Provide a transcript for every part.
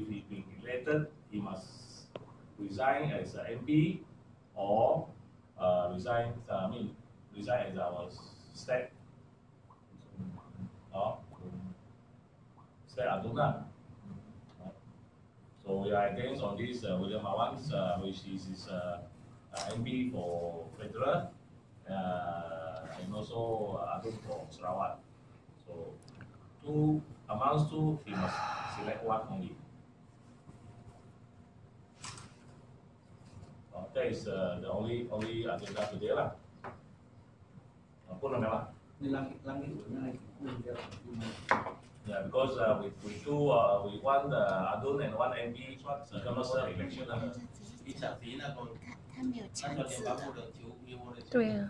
if he being elected, he must resign as an MP or resign as our state state aduna. So we are against on this William Mawang, which is his MP for Federal and also Adun for Sarawak. So amongst two, he must select one only. That is the only agenda today lah. Apa nama? Yeah, because we want Adun and one MP cannot serve election. 他没有强制的。 对啊。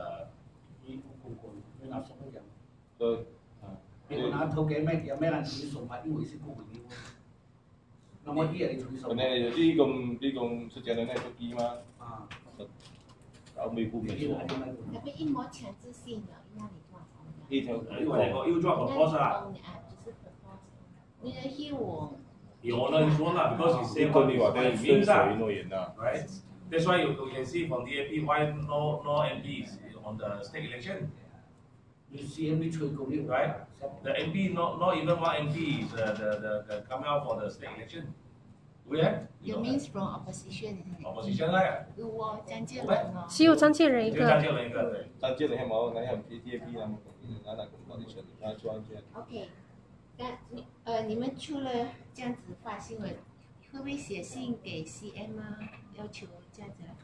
對。 你拿頭幾咩有咩人同你送法，因為是公民的。那麼啲人你同你送。 呢出現的那個機嗎？啊。搞美國沒錯。 那邊一模強制性的，那你多少？ 一條。 因為我要做 proposal 啊。 只是 proposal。你的希望。 有呢，你說啦 ，because it's same means right? That's why you can see from the MP why no MPs on the state election. You see MP 吹過呢 right? The MP not even one MP is the come out for the state election. We have. You means from opposition. Opposition 啦。 有哦，張建仁哦。 只有張建仁一個。 張建仁一個，對。 張建仁冇，那有 PTP 啊，那個 opposition，那專家。 OK， 那你們除了這樣子發新聞，會不會寫信給 CM 啊，要求這樣子？